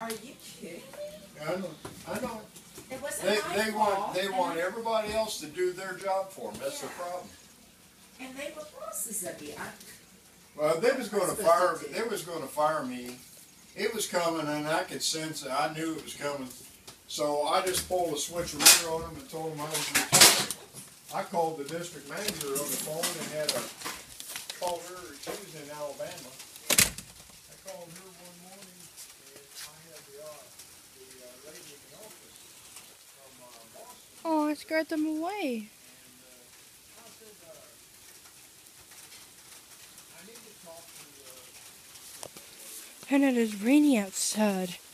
Are you kidding me? I know. It wasn't my fault. They want everybody else to do their job for them. That's the problem. And they were bosses of you. Well, they was going to fire. They was going to fire me. It was coming, and I could sense it. I knew it was coming. So I just pulled a switcheroo on them and told them I was retiring. I called the district manager on the phone and had a called her. She was in Alabama. I called her one morning, and I had the lady in the office from Boston. Oh, I scared them away. And I said, I need to talk to. And it is raining outside.